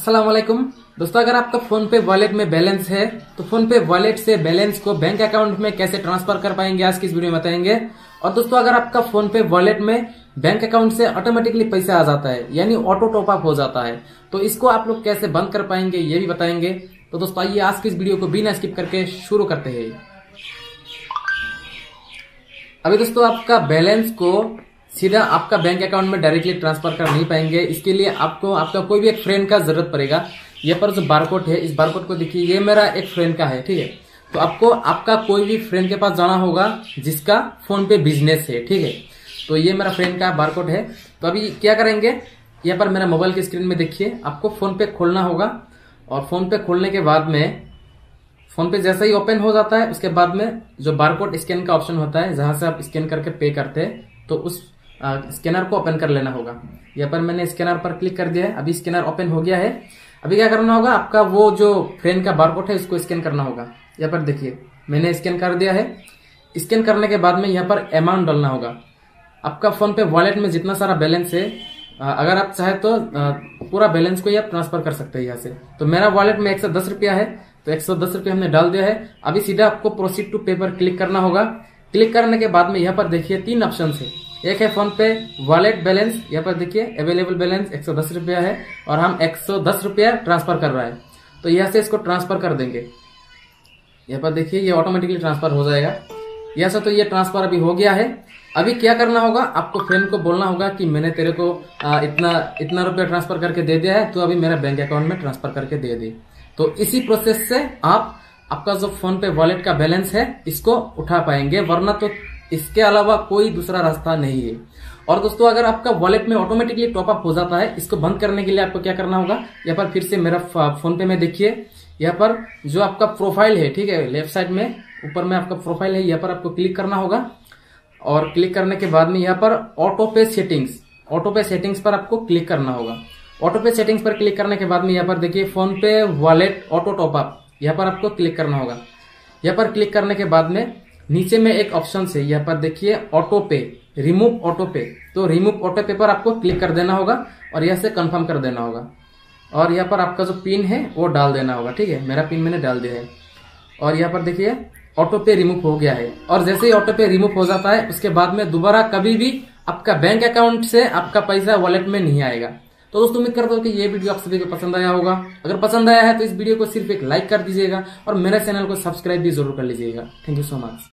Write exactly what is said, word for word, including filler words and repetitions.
अस्सलाम वालेकुम दोस्तों, अगर आपका फोन पे वॉलेट में बैलेंस है तो फोन पे वॉलेट से बैलेंस को बैंक अकाउंट में कैसे ट्रांसफर कर पाएंगे आज की इस वीडियो में बताएंगे। और दोस्तों, अगर आपका फोन पे वॉलेट में बैंक अकाउंट से ऑटोमेटिकली पैसा आ जाता है यानी ऑटो टॉप अप हो जाता है तो इसको आप लोग कैसे बंद कर पाएंगे ये भी बताएंगे। तो दोस्तों आइए आज की इस वीडियो को बिना स्किप करके शुरू करते हैं। अभी दोस्तों आपका बैलेंस को सीधा आपका बैंक अकाउंट में डायरेक्टली ट्रांसफर कर नहीं पाएंगे। इसके लिए आपको आपका कोई भी एक फ्रेंड का जरूरत पड़ेगा। यहाँ पर जो बारकोड है इस बारकोड को देखिए, ये मेरा एक फ्रेंड का है, ठीक है। तो आपको आपका कोई भी फ्रेंड के पास जाना होगा जिसका फोन पे बिजनेस है, ठीक है। तो ये मेरा फ्रेंड का बारकोड है। तो अभी क्या करेंगे, यहाँ पर मेरा मोबाइल की स्क्रीन में देखिए, आपको फोन पे खोलना होगा और फोन पे खोलने के बाद में फोन पे जैसा ही ओपन हो जाता है उसके बाद में जो बारकोड स्कैन का ऑप्शन होता है जहां से आप स्कैन करके पे करते हैं तो उस स्कैनर को ओपन कर लेना होगा। यहाँ पर मैंने स्कैनर पर क्लिक कर दिया है, अभी स्कैनर ओपन हो गया है। अभी क्या करना होगा, आपका वो जो फ्रेंड का बारकोड है उसको स्कैन करना होगा। यहाँ पर देखिए मैंने स्कैन कर दिया है। स्कैन करने के बाद में यहाँ पर अमाउंट डालना होगा। आपका फोन पे वॉलेट में जितना सारा बैलेंस है, अगर आप चाहे तो पूरा बैलेंस को ही आप ट्रांसफर कर सकते हैं यहाँ से। तो मेरा वॉलेट में एक सौ दस रुपया है तो एक सौ दस रुपया हमने डाल दिया है। अभी सीधा आपको प्रोसीड टू पे पर क्लिक करना होगा। क्लिक करने के बाद में यहाँ पर देखिए तीन ऑप्शन है। एक है फोन पे वॉलेट बैलेंस, यहाँ पर देखिए अवेलेबल बैलेंस एक सौ दस रुपया है और हम एक सौ दस रुपया ट्रांसफर कर रहा है। तो यहाँ से इसको ट्रांसफर कर देंगे। यहाँ पर देखिए ये ऑटोमेटिकली ट्रांसफर हो जाएगा। यहाँ से तो ये ट्रांसफर अभी हो गया है। अभी क्या करना होगा, आपको फ्रेंड को बोलना होगा कि मैंने तेरे को आ, इतना इतना रुपया ट्रांसफर करके दे दिया है, तो अभी मेरा बैंक अकाउंट में ट्रांसफर करके दे दे। तो इसी प्रोसेस से आप आपका जो फोन पे वॉलेट का बैलेंस है इसको उठा पाएंगे, वरना तो इसके अलावा कोई दूसरा रास्ता नहीं है। और दोस्तों अगर आपका वॉलेट में ऑटोमेटिकली टॉप अप हो जाता है, इसको बंद करने के लिए आपको क्या करना होगा, यहाँ पर फिर से मेरा फोन पे में देखिए, यहाँ पर जो आपका प्रोफाइल है, ठीक है, लेफ्ट साइड में ऊपर में आपका प्रोफाइल है, यहाँ पर आपको क्लिक करना होगा। और क्लिक करने के बाद में यहाँ पर ऑटो पे सेटिंग्स ऑटो पे सेटिंग्स पर आपको क्लिक करना होगा। ऑटो पे सेटिंग्स पर क्लिक करने के बाद में यहाँ पर देखिए फोन पे वॉलेट ऑटो टॉप अप, यहाँ पर आपको क्लिक करना होगा। यहाँ पर क्लिक करने के बाद में नीचे में एक ऑप्शन है, यहाँ पर देखिए ऑटो पे, रिमूव ऑटो पे। तो रिमूव ऑटो पे पर आपको क्लिक कर देना होगा और यहाँ से कंफर्म कर देना होगा। और यहाँ पर आपका जो पिन है वो डाल देना होगा, ठीक है। मेरा पिन मैंने डाल दिया है और यहाँ पर देखिए ऑटो पे रिमूव हो गया है। और जैसे ही ऑटो पे रिमूव हो जाता है उसके बाद में दोबारा कभी भी आपका बैंक अकाउंट से आपका पैसा वॉलेट में नहीं आएगा। तो दोस्तों उम्मीद करता हूँ कि ये वीडियो आप सभी को पसंद आया होगा। अगर पसंद आया है तो इस वीडियो को सिर्फ एक लाइक कर दीजिएगा और मेरे चैनल को सब्सक्राइब भी जरूर कर लीजिएगा। Thank you so much.